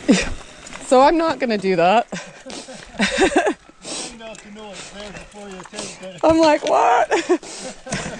So I'm not going to do that. I'm like, what?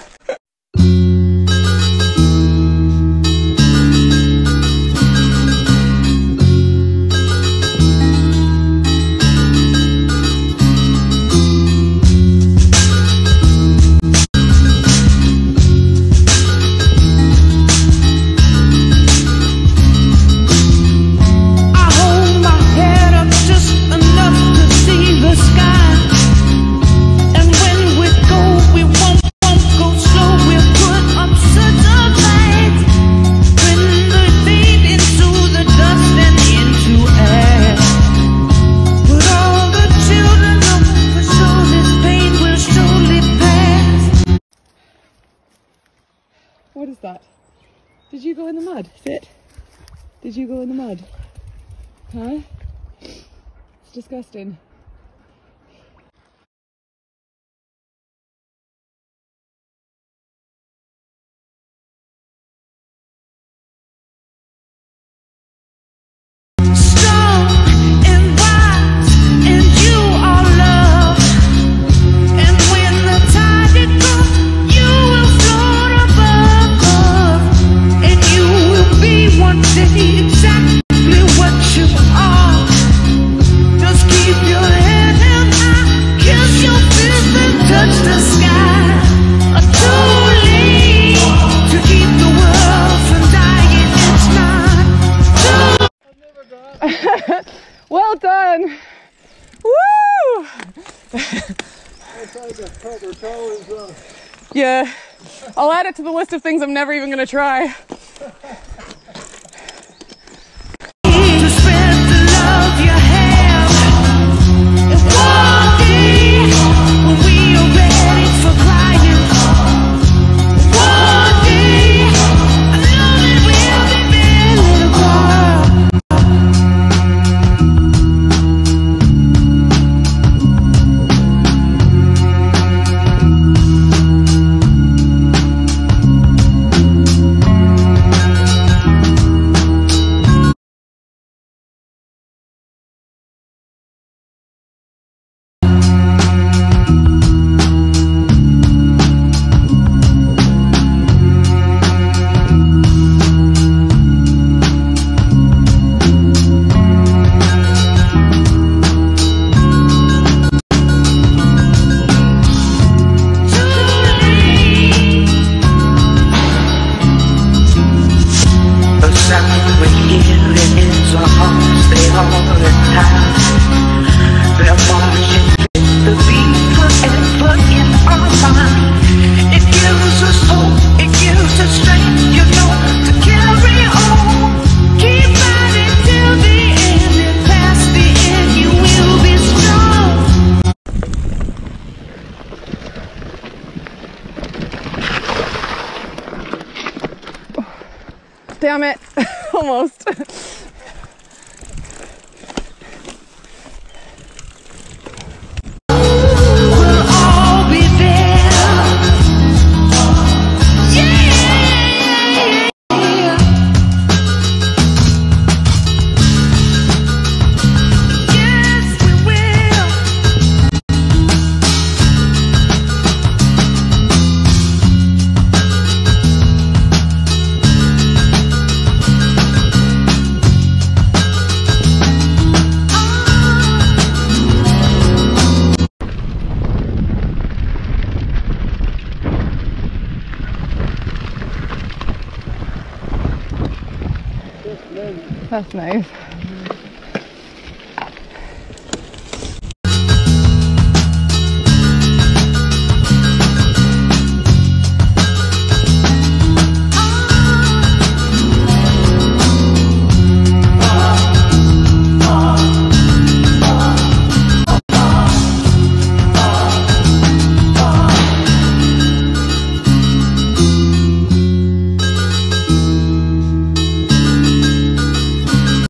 What is that? Did you go in the mud? Sit. Did you go in the mud? Huh? It's disgusting. Well done! Woo! Yeah, I'll add it to the list of things I'm never even going to try. Damn it, almost. That's nice.